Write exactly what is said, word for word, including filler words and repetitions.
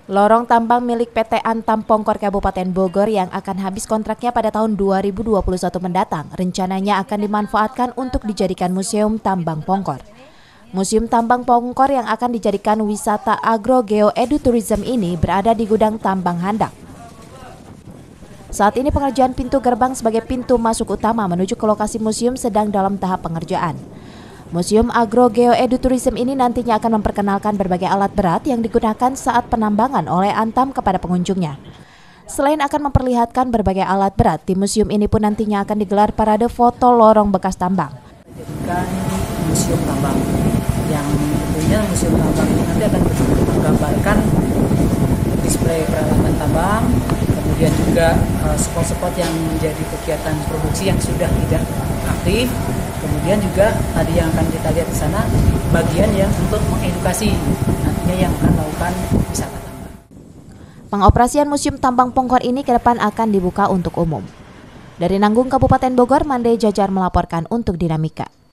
Lorong tambang milik P T Antam Pongkor Kabupaten Bogor yang akan habis kontraknya pada tahun dua ribu dua puluh satu mendatang rencananya akan dimanfaatkan untuk dijadikan Museum Tambang Pongkor. Museum Tambang Pongkor yang akan dijadikan wisata agro-geoedu-tourism ini berada di gudang tambang Handap. Saat ini pengerjaan pintu gerbang sebagai pintu masuk utama menuju ke lokasi museum sedang dalam tahap pengerjaan. Museum Agro-Geoedu-Tourism ini nantinya akan memperkenalkan berbagai alat berat yang digunakan saat penambangan oleh Antam kepada pengunjungnya. Selain akan memperlihatkan berbagai alat berat, di museum ini pun nantinya akan digelar parade foto lorong bekas tambang. Jadikan museum tambang yang tentunya museum tambang ini nanti akan menggambarkan display peralatan tambang, kemudian juga spot-spot yang menjadi kegiatan produksi yang sudah tidak aktif. Kemudian juga tadi yang akan kita lihat di sana bagian yang untuk mengedukasi nantinya yang akan melakukan wisata tambang. Pengoperasian Museum Tambang Pongkor ini ke depan akan dibuka untuk umum. Dari Nanggung, Kabupaten Bogor, Mande Jajar melaporkan untuk Dinamika.